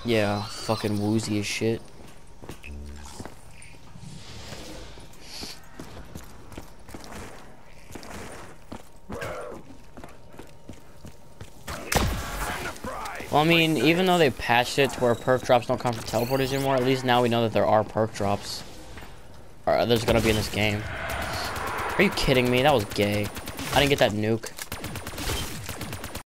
Yeah, fucking woozy as shit. Well, I mean, even though they patched it to where perk drops don't come from teleporters anymore, at least now we know that there are perk drops. Or there's gonna be in this game. Are you kidding me? That was gay. I didn't get that nuke.